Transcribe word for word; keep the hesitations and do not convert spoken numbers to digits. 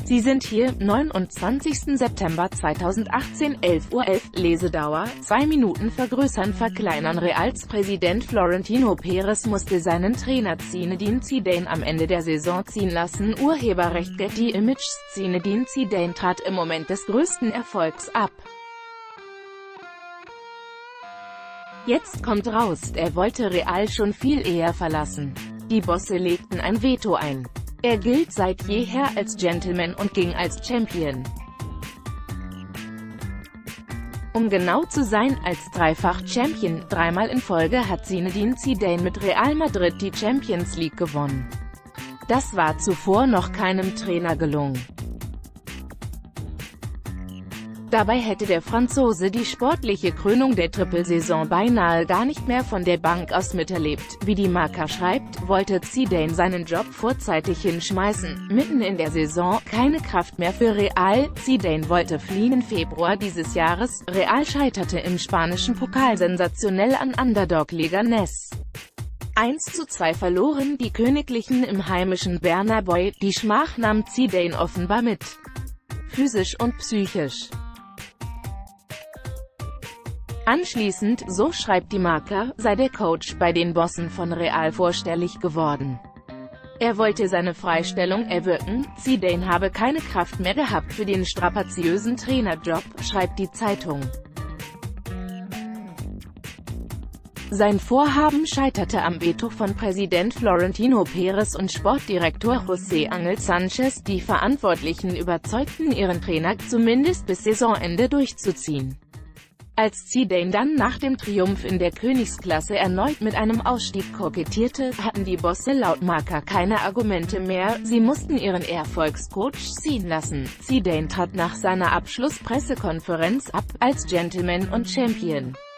Sie sind hier, neunundzwanzigsten September zweitausendachtzehn, elf Uhr elf, Lesedauer, zwei Minuten vergrößern verkleinern Reals Präsident Florentino Perez musste seinen Trainer Zinedine Zidane am Ende der Saison ziehen lassen. Urheberrecht Getty Images. Zinedine Zidane trat im Moment des größten Erfolgs ab. Jetzt kommt raus, er wollte Real schon viel eher verlassen. Die Bosse legten ein Veto ein. Er gilt seit jeher als Gentleman und ging als Champion. Um genau zu sein, als Dreifach-Champion, dreimal in Folge hat Zinedine Zidane mit Real Madrid die Champions League gewonnen. Das war zuvor noch keinem Trainer gelungen. Dabei hätte der Franzose die sportliche Krönung der Trippelsaison beinahe gar nicht mehr von der Bank aus miterlebt. Wie die Marca schreibt, wollte Zidane seinen Job vorzeitig hinschmeißen. Mitten in der Saison, keine Kraft mehr für Real. Zidane wollte fliehen. Im Februar dieses Jahres, Real scheiterte im spanischen Pokal sensationell an Underdog Leganés. eins zu zwei verloren die Königlichen im heimischen Bernabéu. Die Schmach nahm Zidane offenbar mit. Physisch und psychisch. Anschließend, so schreibt die Marca, sei der Coach bei den Bossen von Real vorstellig geworden. Er wollte seine Freistellung erwirken. Zidane habe keine Kraft mehr gehabt für den strapaziösen Trainerjob, schreibt die Zeitung. Sein Vorhaben scheiterte am Veto von Präsident Florentino Perez und Sportdirektor José Ángel Sánchez. Die Verantwortlichen überzeugten ihren Trainer, zumindest bis Saisonende durchzuziehen. Als Zidane dann nach dem Triumph in der Königsklasse erneut mit einem Ausstieg kokettierte, hatten die Bosse laut Marca keine Argumente mehr, sie mussten ihren Erfolgscoach ziehen lassen. Zidane trat nach seiner Abschlusspressekonferenz ab, als Gentleman und Champion.